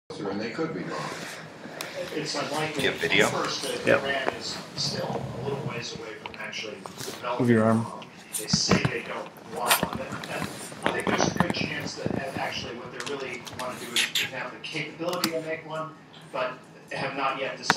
and they could be wrong. It's unlikely. Give video. First, Iran is still a little ways away from actually developing. Move your arm. They say they don't want one. And I think there's a good chance that actually what they really want to do is have the capability to make one, but have not yet decided.